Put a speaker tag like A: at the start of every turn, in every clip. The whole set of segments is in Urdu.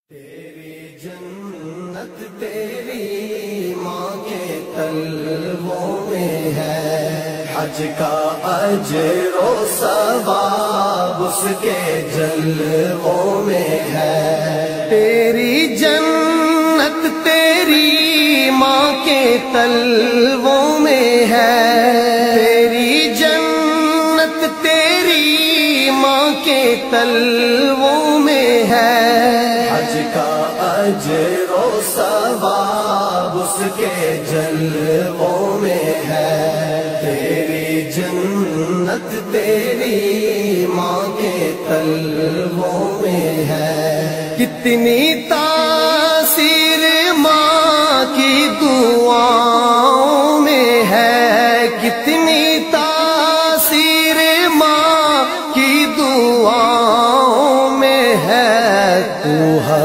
A: تیری جنت تیری ماں کے تلووں میں ہے، حج کا اجر و ثواب اس کے جلووں میں ہے۔ تیری جنت تیری ماں کے تلووں میں ہے، تیری جنت تیری ماں کے تلووں میں ہے، حج کا اجر و ثواب اس کے جلووں میں ہے۔ تیری جنت تیری ماں کے تلووں میں ہے۔ کتنی تاثیر ماں کی دعاؤں میں ہے، کتنی تاثیر ماں کی دعاؤں میں ہے۔ تو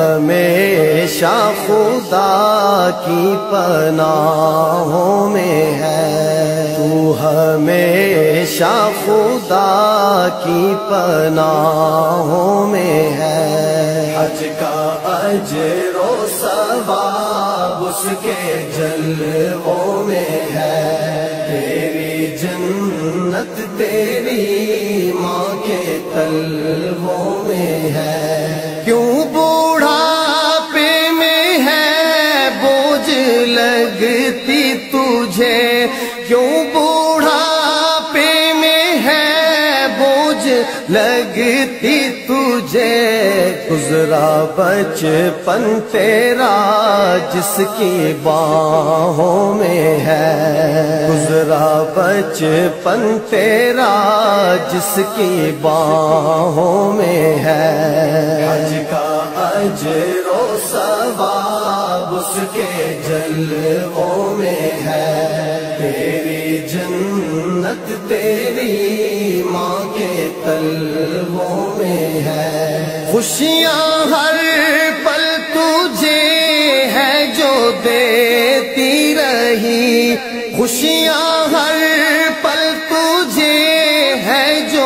A: ہمیشہ خدا کی پناہوں میں ہے، تو ہمیشہ خدا کی پناہوں میں ہے۔ حج کا اجر و ثواب اس کے جلووں میں ہے۔ تیری جنت تیری ماں کے تلووں میں ہے۔ کیوں بوڑھاپے میں ہے بوجھ لگتی تجھے، کیوں بوڑھاپے میں ہے بوجھ لگتی تجھے۔ گزرا بچپن تیرا جس کی باہوں میں ہے، گزرا بچپن تیرا جس کی باہوں میں ہے۔ حج کا اجر و ثواب اس کے جلووں میں ہے۔ تیری جنت تیری ماں کے تلووں میں ہے۔ خوشیاں ہر پل تجھے ہے جو دیتی رہی، خوشیاں ہر پل تجھے ہے جو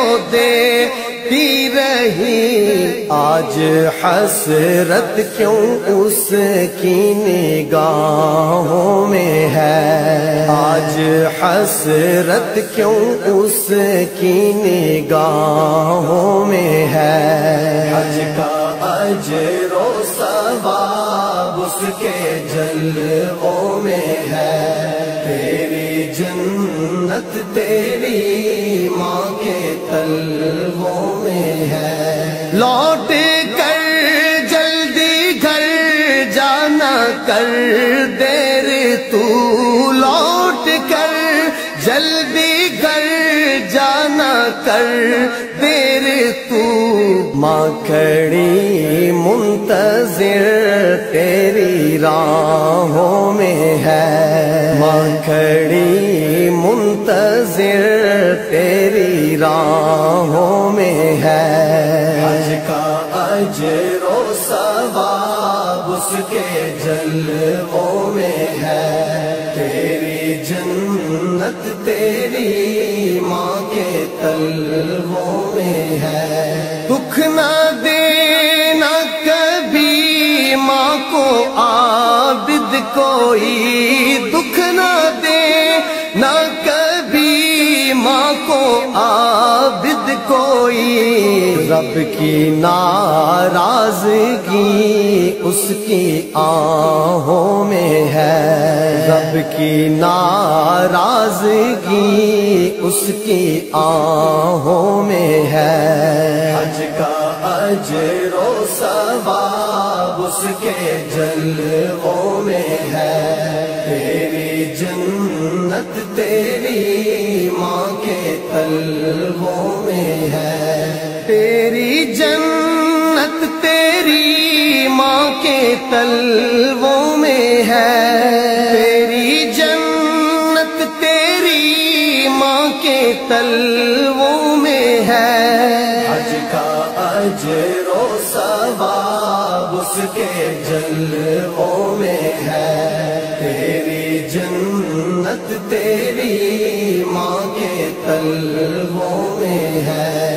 A: دیتی رہی۔ آج حسرت کیوں اس کی نگاہوں میں ہے، آج حسرت کیوں اس کی نگاہوں میں ہے۔ حج کا اجر و ثواب اس کے جلووں میں ہے۔ تیری جنت تیری ماں کے تلووں میں ہے۔ لوٹ کر جلدی گھر جانا کر دیر تو، لوٹ کر جلدی گھر جانا کر دیر تو۔ ماں کھڑی منتظر تیری راہوں میں ہے، ماں کھڑی منتظر تیری راہوں میں ہے۔ حج کا اجر و ثواب اس کے جلووں میں ہے۔ تیری جنت تیری ماں کے تلووں میں ہے۔ دکھ نہ دینا کبھی ماں کو عابد کوئی، دکھ نہ دینا کبھی ماں کو عابد کوئی۔ رب کی ناراضگی اس کی آہوں میں ہے، رب کی ناراضگی اس کی آہوں میں ہے۔ حج کا اجر و ثواب اس کے جلووں میں ہے۔ تیری جنت تیری ماں کے تلووں میں ہے۔ تیری جنت تیری ماں کے تلووں میں ہے۔ تیری جنت تیری ماں کے تلووں میں ہے۔ حج کا اجر و ثواب اس کے جلووں میں ہے۔ تیری جنت تیری ماں کے تلووں میں ہے۔